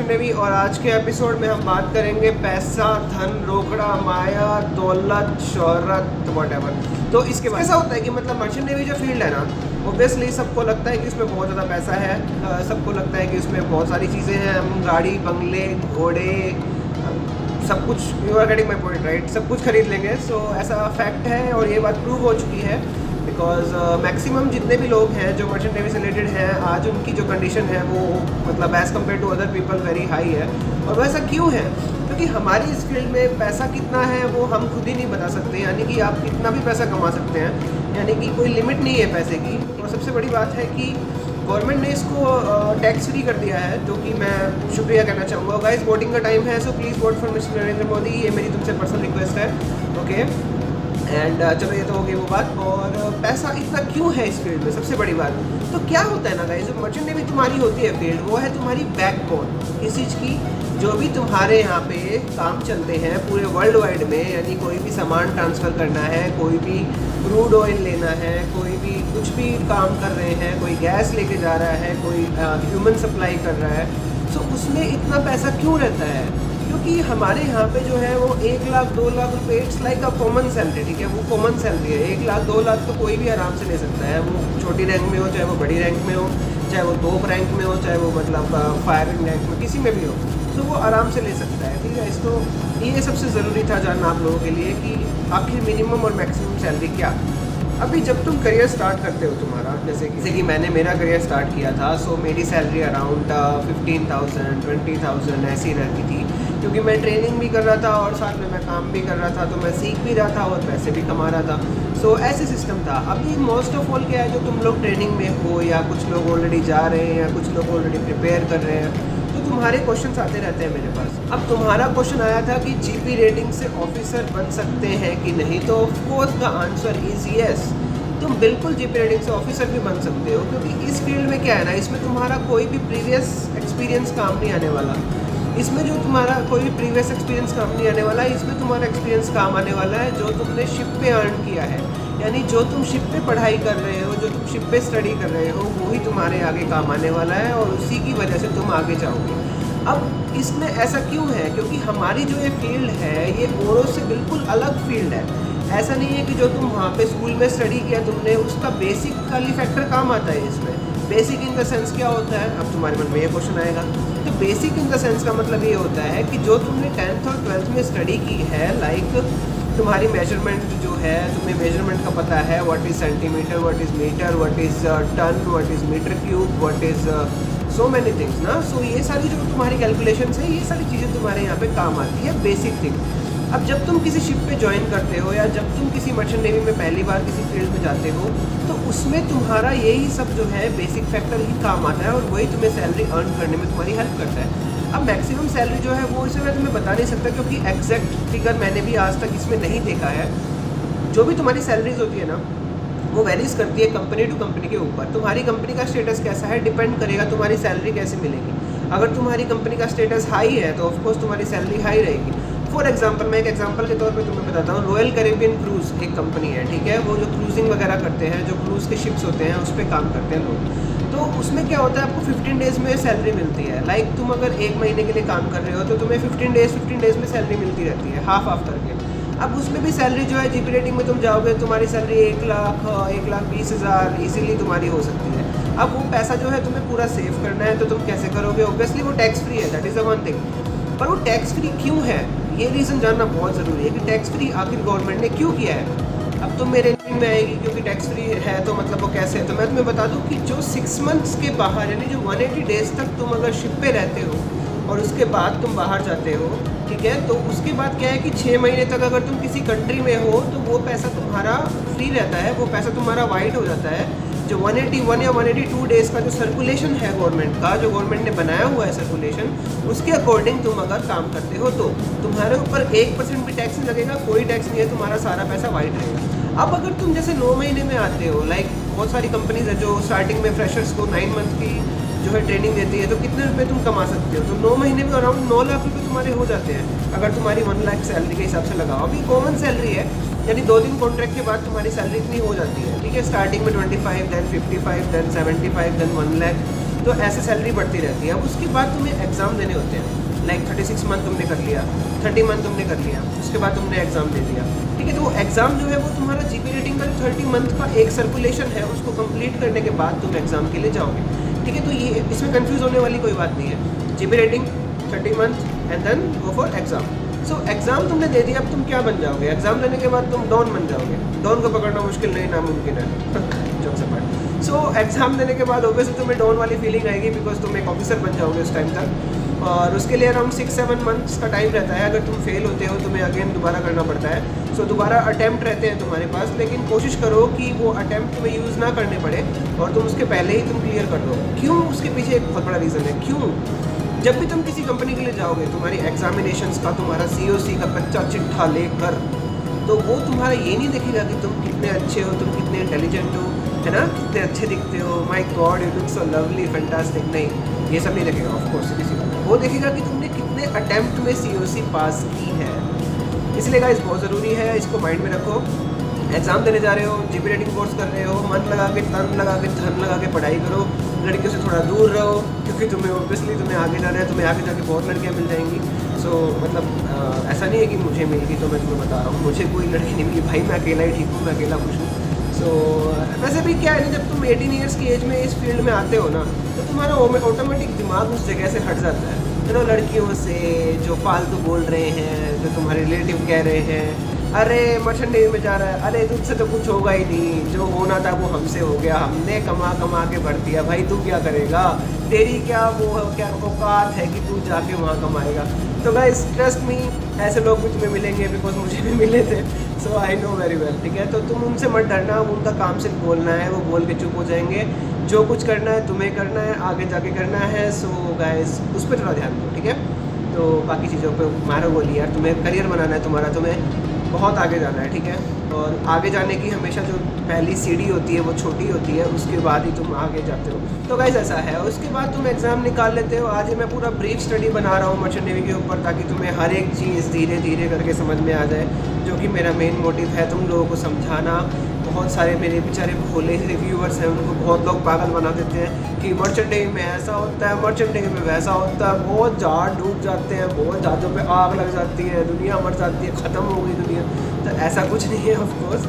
Merchant navy और आज के एपिसोड में हम बात करेंगे पैसा, धन, रोकड़ा, माया, दौलत, शोहरत, व्हाटएवर। तो इसके बाद ऐसा होता है कि मतलब मर्चेंट नेवी जो फील्ड है ना, ऑब्वियसली सबको लगता है कि इसमें बहुत ज़्यादा पैसा है, सबको लगता है कि इसमें बहुत सारी चीज़ें हैं, हम गाड़ी, बंगले, घोड़े, सब कुछ, you are getting my point right, सब कुछ खरीद लेंगे। सो ऐसा फैक्ट है और ये बात प्रूव हो चुकी है बिकॉज मैक्सिमम जितने भी लोग हैं जो मर्चेंट नेवी से रिलेटेड हैं, आज उनकी जो कंडीशन है वो मतलब as compare to other people very high है। और वैसा क्यों है? क्योंकि हमारी इस फील्ड में पैसा कितना है वो हम खुद ही नहीं बता सकते, यानी कि आप कितना भी पैसा कमा सकते हैं, यानी कि कोई लिमिट नहीं है पैसे की। और सबसे बड़ी बात है कि गवर्नमेंट ने इसको टैक्स फ्री कर दिया है, जो कि मैं शुक्रिया कहना चाहूँगा। गाइस, वोटिंग का टाइम है, so please vote for mister Narendra Modi, ये मेरी तुमसे पर्सनल रिक्वेस्ट है। ओके एंड चलो, ये तो हो गई वो बात। और पैसा इतना क्यों है इस फील्ड में, सबसे बड़ी बात तो क्या होता है ना गाइस, जो मर्चेंट नेवी तुम्हारी होती है फील्ड, वो है तुम्हारी बैकबोन किस चीज़ की, जो भी तुम्हारे यहाँ पे काम चलते हैं पूरे वर्ल्ड वाइड में, यानी कोई भी सामान ट्रांसफ़र करना है, कोई भी क्रूड ऑयल लेना है, कोई भी कुछ भी काम कर रहे हैं, कोई गैस लेके जा रहा है, कोई ह्यूमन सप्लाई कर रहा है, सो उसमें इतना पैसा क्यों रहता है? क्योंकि हमारे यहाँ पे जो है वो 1 लाख 2 लाख रुपये, it's like a common salary, ठीक है, वो कॉमन सैलरी है। 1 लाख 2 लाख तो कोई भी आराम से ले सकता है, वो छोटी रैंक में हो, चाहे वो बड़ी रैंक में हो, चाहे वो टॉप रैंक में हो, चाहे वो मतलब फायरिंग रैंक में, किसी में भी हो, तो वो आराम से ले सकता है, ठीक है। इसको ये सबसे ज़रूरी था जानना आप लोगों के लिए कि आखिर मिनिमम और मैक्सिमम सैलरी क्या। अभी जब तुम करियर स्टार्ट करते हो तुम्हारा, जैसे कि मैंने मेरा करियर स्टार्ट किया था, सो मेरी सैलरी अराउंड 15,000 20,000 ऐसी रहती थी, क्योंकि मैं ट्रेनिंग भी कर रहा था और साथ में मैं काम भी कर रहा था, तो मैं सीख भी रहा था और पैसे भी कमा रहा था। सो ऐसे सिस्टम था। अभी मोस्ट ऑफ ऑल क्या है, जो तुम लोग ट्रेनिंग में हो या कुछ लोग ऑलरेडी जा रहे हैं या कुछ लोग ऑलरेडी प्रिपेयर कर रहे हैं, तो तुम्हारे क्वेश्चंस आते रहते हैं मेरे पास। अब तुम्हारा क्वेश्चन आया था कि जीपी रेटिंग से ऑफिसर बन सकते हैं कि नहीं, तो of course the answer is yes. तुम बिल्कुल जीपी रेटिंग से ऑफिसर भी बन सकते हो, क्योंकि इस फील्ड में क्या है ना, इसमें तुम्हारा कोई भी प्रीवियस एक्सपीरियंस काम नहीं आने वाला। इसमें जो तुम्हारा कोई भी प्रीवियस एक्सपीरियंस काम नहीं आने वाला है, इसमें तुम्हारा एक्सपीरियंस काम आने वाला है जो तुमने शिप पे अर्न किया है, यानी जो तुम शिप पे पढ़ाई कर रहे हो, जो तुम शिप पे स्टडी कर रहे हो, वही तुम्हारे आगे काम आने वाला है और उसी की वजह से तुम आगे जाओगे। अब इसमें ऐसा क्यों है? क्योंकि हमारी जो ये फील्ड है ये औरों से बिल्कुल अलग फील्ड है। ऐसा नहीं है कि जो तुम वहाँ पे स्कूल में स्टडी किया तुमने, उसका बेसिक खाली फैक्टर काम आता है इसमें। बेसिक इन द सेंस क्या होता है, अब तुम्हारे मन में ये क्वेश्चन आएगा। तो बेसिक इन द सेंस का मतलब ये होता है कि जो तुमने 10th और 12th में स्टडी की है, लाइक तुम्हारी मेजरमेंट जो है, तुम्हें मेजरमेंट का पता है, what is centimetre, what is metre, what is ton, what is metre cube, what is so many things ना। सो ये सारी जो तुम्हारी कैलकुलेशंस है, ये सारी चीज़ें तुम्हारे यहाँ पे काम आती है, बेसिक थिंग। अब जब तुम किसी शिप पे ज्वाइन करते हो या जब तुम किसी मर्चेंट नेवी में पहली बार किसी फील्ड में जाते हो, तो उसमें तुम्हारा यही सब जो है बेसिक फैक्टर ही काम आता है और वही तुम्हें सैलरी अर्न करने में तुम्हारी हेल्प करता है। अब मैक्सिमम सैलरी जो है वो इसे मैं तुम्हें बता नहीं सकता, क्योंकि एग्जैक्ट फिगर मैंने भी आज तक इसमें नहीं देखा है। जो भी तुम्हारी सैलरीज होती है ना, वो वेरीज करती है कंपनी टू कंपनी के ऊपर। तुम्हारी कंपनी का स्टेटस कैसा है डिपेंड करेगा तुम्हारी सैलरी कैसे मिलेगी। अगर तुम्हारी कंपनी का स्टेटस हाई है तो ऑफकोर्स तुम्हारी सैलरी हाई रहेगी। फॉर एग्जाम्पल, मैं एक एग्जाम्पल के तौर पे तुम्हें बताता हूँ, रॉयल कैरिबियन क्रूज़ एक कंपनी है, ठीक है, वो जो क्रूजिंग वगैरह करते हैं, जो क्रूज़ के शिप्स होते हैं उस पर काम करते हैं लोग। तो उसमें क्या होता है, आपको 15 डेज़ में सैलरी मिलती है। लाइक तुम अगर 1 महीने के लिए काम कर रहे हो तो तुम्हें 15 डेज़ में सैलरी मिलती रहती है, हाफ करके। अब उसमें भी सैलरी जो है, जीपी रेटिंग में तुम जाओगे, तुम्हारी सैलरी 1,20,000 ईजिली तुम्हारी हो सकती है। अब वो पैसा जो है तुम्हें पूरा सेव करना है, तो तुम कैसे करोगे? ऑब्वियसली वो टैक्स फ्री है, that is the one thing. पर वो टैक्स फ्री क्यों है, ये रीज़न जानना बहुत ज़रूरी है कि टैक्स फ्री आखिर गवर्नमेंट ने क्यों किया है। अब तो मेरे में आएगी क्योंकि टैक्स फ्री है, तो मतलब वो कैसे है, तो मैं तुम्हें बता दूं कि जो 6 मंथ्स के बाहर, यानी जो 180 डेज़ तक तुम अगर शिप पे रहते हो और उसके बाद तुम बाहर जाते हो, ठीक है, तो उसके बाद क्या है कि 6 महीने तक अगर तुम किसी कंट्री में हो तो वो पैसा तुम्हारा फ्री रहता है, वो पैसा तुम्हारा वाइड हो जाता है। जो 181 या 182 डेज़ का जो सर्कुलेशन है गवर्नमेंट का, जो गवर्नमेंट ने बनाया हुआ है सर्कुलेशन, उसके अकॉर्डिंग तुम अगर काम करते हो तो तुम्हारे ऊपर 1% भी टैक्स नहीं लगेगा, कोई टैक्स नहीं है, तुम्हारा सारा पैसा वाइड रहेगा। अब अगर तुम जैसे 9 महीने में आते हो, लाइक बहुत सारी कंपनीज है जो स्टार्टिंग में फ्रेशर्स को 9 मंथ की जो है ट्रेनिंग देती है, तो कितने रुपए तुम कमा सकते हो? तो 9 महीने में अराउंड 9 लाख रुपये तुम्हारे हो जाते हैं, अगर तुम्हारी 1 लाख सैलरी के हिसाब से लगाओ। अभी कॉमन सैलरी है, यानी 2 दिन कॉन्ट्रैक्ट के बाद तुम्हारी सैलरी इतनी हो जाती है, ठीक है। स्टार्टिंग में 25, देन 55, देन 75, देन 1 लाख, तो ऐसे सैलरी बढ़ती रहती है। अब उसके बाद तुम्हें एग्ज़ाम देने होते हैं, लाइक 36 मंथ तुमने कर लिया, 30 मंथ तुमने कर लिया, उसके बाद तुमने एग्ज़ाम दे दिया, ठीक है। तो वो एग्ज़ाम जो है वो तुम्हारा जीपी रेटिंग का 30 मंथ का एक सर्कुलेशन है, उसको कंप्लीट करने के बाद तुम एग्ज़ाम के लिए जाओगे, ठीक है। तो ये इसमें कंफ्यूज होने वाली कोई बात नहीं है। GP rating 30 month and then go for exam. So exam तुमने दे दिया, अब तुम क्या बन जाओगे? एग्ज़ाम देने के बाद तुम डॉन बन जाओगे। डॉन को पकड़ना मुश्किल नहीं, नामुमकिन है। जोक से पार्ट। सो एग्ज़ाम देने के बाद ऑब्वियसली तुम्हें डॉन वाली फीलिंग आएगी, बिकॉज तुम एक ऑफिसर बन जाओगे उस टाइम तक। और उसके लिए अराउंड 6-7 मंथ्स का टाइम रहता है। अगर तुम फेल होते हो तुम्हें अगेन दोबारा करना पड़ता है। सो दोबारा अटैम्प्ट रहते हैं तुम्हारे पास, लेकिन कोशिश करो कि वो अटैम्प्ट तुम्हें यूज़ ना करने पड़े और तुम उसके पहले ही तुम क्लियर कर दो। क्यों? उसके पीछे एक बहुत बड़ा रीज़न है। क्यों? जब भी तुम किसी कंपनी के लिए जाओगे, तुम्हारी एग्जामिनेशंस का तुम्हारा COC का कच्चा चिट्ठा लेकर, तो वो तुम्हारा ये नहीं देखेगा कि तुम कितने अच्छे हो, तुम कितने इंटेलिजेंट हो, है ना, कितने अच्छे दिखते हो, my God you look so lovely fantastic. नहीं, ये सब नहीं देखेगा ऑफकोर्स किसी को। वो देखेगा कि तुमने कितने अटैम्प्ट में COC पास की है। इसलिए गाइस बहुत ज़रूरी है, इसको माइंड में रखो। एग्ज़ाम देने जा रहे हो, जीपी रेटिंग कोर्स कर रहे हो, मन लगा के, तन लगा के, धन लगा के पढ़ाई करो। लड़कियों से थोड़ा दूर रहो, क्योंकि तुम्हें ऑब्वियसली तुम्हें आगे जाना है, तुम्हें आगे जाके बहुत लड़कियाँ मिल जाएंगी। सो मतलब ऐसा नहीं है कि मुझे मिल गई तो मैं तुम्हें बता रहा हूँ, मुझे कोई लड़की नहीं मिली भाई, मैं अकेला ही ठीक हूँ, मैं अकेला खुश हूँ। सो वैसे भी क्या है ना, जब तुम 18 ईयर्स की एज में इस फील्ड में आते हो ना, तो तुम्हारा ऑटोमेटिक दिमाग उस जगह से हट जाता है। तो लड़कियों से जो फालतू बोल रहे हैं, जो तुम्हारे रिलेटिव कह रहे हैं, अरे मर्चेंट नेवी में जा रहा है, अरे तुझसे तो कुछ होगा ही नहीं, जो होना था वो हमसे हो गया, हमने कमा कमा के भर दिया, भाई तू क्या करेगा, तेरी क्या वो क्या औकात है कि तू जाके वहाँ कमाएगा। तो गाइस ट्रस्ट मी, ऐसे लोग भी तुम्हें मिलेंगे, बिकॉज मुझे भी मिले थे। So I know very well, ठीक है। तो तुम उनसे मत डरना, उनका काम सिर्फ बोलना है, वो बोल के चुप हो जाएंगे। जो कुछ करना है तुम्हें करना है, आगे जाके करना है। सो गाइस उस पर थोड़ा ध्यान दो, ठीक है। तो बाकी चीज़ों पे मारो गोली यार, तुम्हें करियर बनाना है तुम्हारा, तुम्हें बहुत आगे जाना है, ठीक है। और आगे जाने की हमेशा जो पहली सीढ़ी होती है वो छोटी होती है, उसके बाद ही तुम आगे जाते हो। तो गाइस ऐसा है। उसके बाद तुम एग्ज़ाम निकाल लेते हो। आज मैं पूरा ब्रीफ स्टडी बना रहा हूँ मर्चेंट नेवी के ऊपर, ताकि तुम्हें हर एक चीज़ धीरे धीरे करके समझ में आ जाए, जो कि मेरा मेन मोटिव है, तुम लोगों को समझाना। बहुत सारे मेरे बेचारे भोले रिव्यूअर्स हैं, उनको बहुत लोग पागल बना देते हैं कि मर्चेंट नेवी में ऐसा होता है, मर्चेंट नेवी में वैसा होता है, बहुत जहाज डूब जाते हैं, बहुत जहाज़ों पे आग लग जाती है, दुनिया मर जाती है, ख़त्म हो गई दुनिया। तो ऐसा कुछ नहीं है ऑफ कोर्स।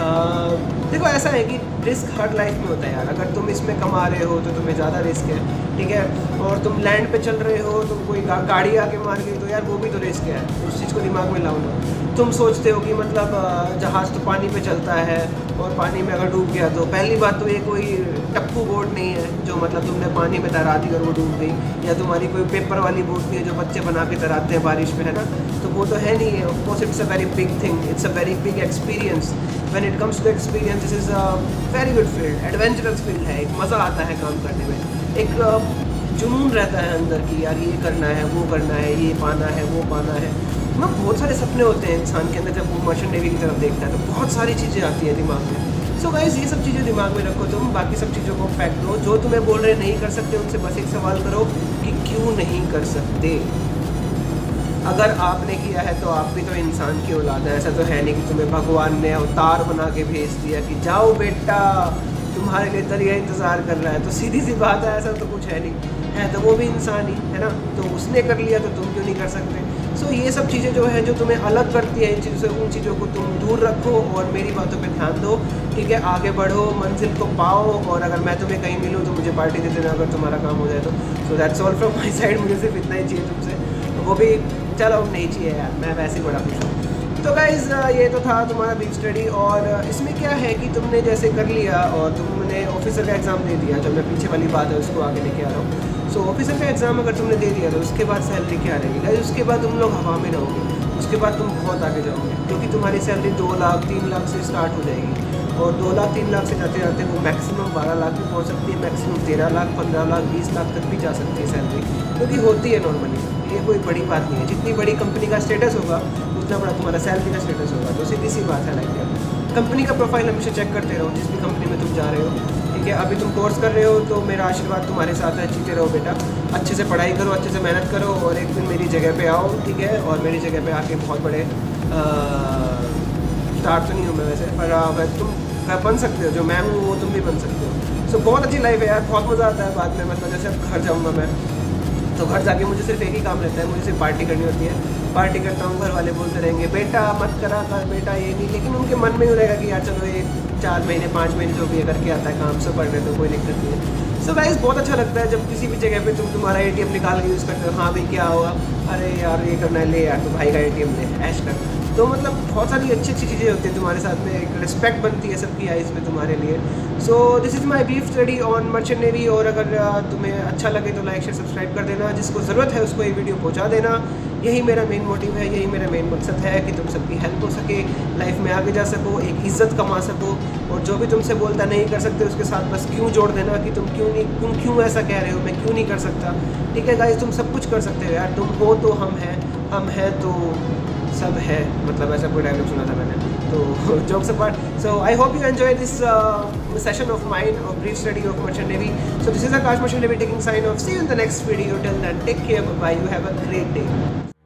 देखो ऐसा है कि रिस्क हर लाइफ में होता है यार। अगर तुम इसमें कमा रहे हो तो तुम्हें ज़्यादा रिस्क है, ठीक है। और तुम लैंड पे चल रहे हो, तुम कोई गाड़ी आके मार गई तो यार वो भी तो रिस्क है, उस चीज़ को दिमाग में लाओ ना। तुम सोचते हो कि मतलब जहाज़ तो पानी पे चलता है और पानी में अगर डूब गया तो पहली बात तो ये कोई टप्पू बोट नहीं है जो मतलब तुमने पानी में तैरा दी और वो डूब गई, या तुम्हारी कोई पेपर वाली बोट नहीं है जो बच्चे बना के तैराते हैं बारिश में, है ना। तो वो तो है नहीं है। Of course it's a very big thing, it's a very big experience. When it comes to experience, this is a very good field, adventurous field है। एक मज़ा आता है काम करने में, एक जुनून रहता है अंदर की यार ये करना है, वो करना है, ये पाना है, वो पाना है ना। बहुत सारे सपने होते हैं इंसान के अंदर जब वो मर्चेंट नेवी की तरफ देखता है, तो बहुत सारी चीज़ें आती हैं दिमाग में। सो गाइस ये सब चीज़ें दिमाग में रखो तुम, बाकी सब चीज़ों को फेंक दो। जो तुम्हें बोल रहे नहीं कर सकते उनसे बस एक सवाल करो कि क्यों नहीं कर सकते। अगर आपने किया है तो आप भी तो इंसान की औलाद है। ऐसा तो है नहीं कि तुम्हें भगवान ने अवतार बना के भेज दिया कि जाओ बेटा तुम्हारे लिए दरिया इंतज़ार कर रहा है। तो सीधी सी बात है, ऐसा तो कुछ है नहीं है, तो वो भी इंसान ही है ना। तो उसने कर लिया तो तुम क्यों नहीं कर सकते। सो ये सब चीज़ें जो है जो तुम्हें अलग करती है इन चीज़ों से, उन चीज़ों को तुम दूर रखो और मेरी बातों पे ध्यान दो, ठीक है। आगे बढ़ो, मंजिल को पाओ, और अगर मैं तुम्हें कहीं मिलूँ तो मुझे पार्टी दे देना अगर तुम्हारा काम हो जाए तो। So that's all from my side. मुझे सिर्फ इतना ही चाहिए तुमसे, वो भी चलो नहीं चाहिए यार, मैं वैसे ही बड़ा खुश हूँ। तो गाइज़ ये तो था तुम्हारा ब्रीफ स्टडी। और इसमें क्या है कि तुमने जैसे कर लिया और तुमने ऑफिसर का एग्ज़ाम दे दिया, जो मैं पीछे वाली बात है उसको आगे लेके आ रहा हूँ। सो ऑफिसर का एग्ज़ाम अगर तुमने दे दिया तो उसके बाद सैलरी क्या रहेगी गाइस? उसके बाद तुम लोग हवा में रहोगे, उसके बाद तुम बहुत आगे जाओगे, क्योंकि तुम्हारी सैलरी 2 लाख 3 लाख से स्टार्ट हो जाएगी। और 2 लाख 3 लाख से जाते जाते वो मैक्सिमम 12 लाख भी पहुँच सकती है, मैक्सिमम 13 लाख 15 लाख 20 लाख तक भी जा सकती है सैलरी, क्योंकि होती है नॉर्मली। ये कोई बड़ी बात नहीं है। जितनी बड़ी कंपनी का स्टेटस होगा उतना बड़ा तुम्हारा सैलरी का स्टेटस होगा। तो सीधी सी बात है लाइक यार, कंपनी का प्रोफाइल हमेशा चेक करते रहो जिस भी कंपनी में तुम जा रहे हो, ठीक है। अभी तुम कोर्स कर रहे हो तो मेरा आशीर्वाद तुम्हारे साथ है, जीते रहो बेटा, अच्छे से पढ़ाई करो, अच्छे से मेहनत करो, और एक दिन मेरी जगह पे आओ, ठीक है। और मेरी जगह पे आके बहुत बड़े स्टार तो नहीं हूँ मैं वैसे, पर तुम बन सकते हो, जो मैं हूँ वो तुम भी बन सकते हो। सो बहुत अच्छी लाइफ है यार, बहुत मज़ा आता है बाद में। मतलब जैसे अब घर जाऊँगा मैं, तो घर जाके मुझे सिर्फ एक ही काम रहता है, मुझे सिर्फ पार्टी करनी होती है। पार्टी करता हूँ, घर वाले बोलते रहेंगे बेटा मत करा कर, बेटा ये नहीं, लेकिन उनके मन में ही रहेगा कि यार चलो ये 4 महीने 5 महीने जो भी है करके आता है काम से पढ़ने, तो कोई दिक्कत नहीं है। सो गाइस बहुत अच्छा लगता है जब किसी भी जगह पे तुम तुम्हारा ATM निकाल के यूज़ करते हो। हाँ भाई क्या हुआ, अरे यार ये करना है, ले यार तो भाई का ATM ले, ऐश कर। तो मतलब बहुत सारी अच्छी अच्छी चीज़ें होती हैं तुम्हारे साथ में, एक रिस्पेक्ट बनती है सबकी आइज़ में तुम्हारे लिए। So this is my brief study on merchant navy. और अगर तुम्हें अच्छा लगे तो लाइक शेयर सब्सक्राइब कर देना, जिसको ज़रूरत है उसको ये वीडियो पहुँचा देना। यही मेरा मेन मोटिव है, यही मेरा मेन मकसद है कि तुम सबकी हेल्प हो सके, लाइफ में आगे जा सको, एक इज़्ज़त कमा सको। और जो भी तुमसे बोलता नहीं कर सकते उसके साथ बस क्यों जोड़ देना कि तुम क्यों ऐसा कह रहे हो, मैं क्यों नहीं कर सकता। ठीक है गाइस, तुम सब कुछ कर सकते हो यार, तुम हो तो हम हैं तो सब है, मतलब ऐसा कोई डायलॉग सुना था मैंने। तो jokes apart, so I hope you enjoy this session of mine of brief study of merchant navy. So this is Akash merchant navy taking sign off, see you in the next video, till then take care, bye, you have a great day.